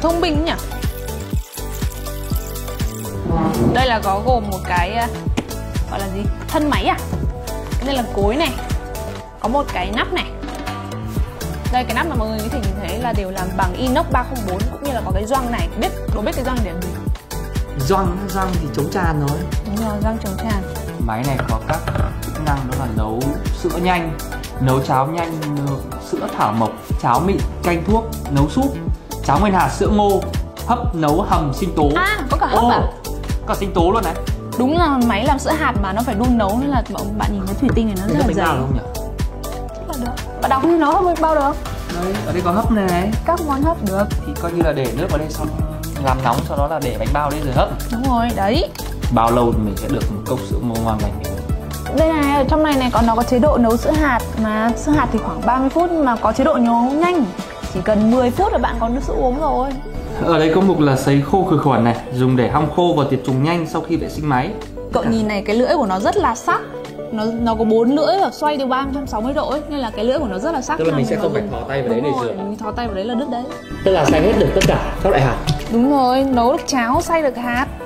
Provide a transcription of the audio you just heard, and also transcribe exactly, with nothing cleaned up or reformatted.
thông minh nhỉ. Đây là có gồm một cái gọi là gì? Thân máy à? Cái này là cối này. Có một cái nắp này. Đây cái nắp mà mọi người có thể nhìn thấy là đều làm bằng inox ba không bốn, cũng như là có cái gioăng này. Biết đố biết cái gioăng để làm gì? Gioăng, gioăng thì chống tràn thôi. Đúng rồi, gioăng chống tràn. Máy này có các chức năng đó là nấu sữa nhanh, nấu cháo nhanh, sữa thảo mộc, cháo mịn, canh thuốc, nấu súp, cháo nguyên hạt, sữa ngô, hấp, nấu, hầm, sinh tố. À, có cả hấp oh, à? Có cả sinh tố luôn này. Đúng là máy làm sữa hạt mà nó phải đun nấu, nên là bạn nhìn cái thủy tinh này nó rất là dày. Không nhỉ? Là được. Bạn đọc như nó không bao được. Đấy, ở đây có hấp này. Các món hấp được. Thì coi như là để nước vào đây xong làm nóng, sau đó là để bánh bao đây rồi hấp. Đúng rồi, đấy. Bao lâu thì mình sẽ được một cốc sữa ngô ngon lành. Đây này, ở trong này này có nó có chế độ nấu sữa hạt, mà sữa hạt thì khoảng ba mươi phút, nhưng mà có chế độ nấu nhanh chỉ cần mười phút là bạn có nước sữa uống rồi. Ở đây có mục là sấy khô khử khuẩn này, dùng để hong khô và tiệt trùng nhanh sau khi vệ sinh máy. Cậu nhìn này, cái lưỡi của nó rất là sắc. Nó nó có bốn lưỡi và xoay từ ba trăm sáu mươi độ ấy, nên là cái lưỡi của nó rất là sắc. Tức là mình sẽ không phải thò tay vào đấy để rửa. Mình thò tay vào đấy là đứt đấy. Tức là xay hết được tất cả các loại hạt. Đúng rồi, nấu được cháo, xay được hạt.